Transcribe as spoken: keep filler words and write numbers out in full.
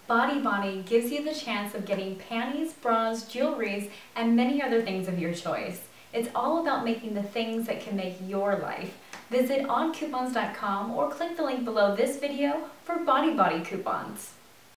Body Body gives you the chance of getting panties, bras, jewelries, and many other things of your choice. It's all about making the things that can make your life. Visit on coupons dot com or click the link below this video for Body Body coupons.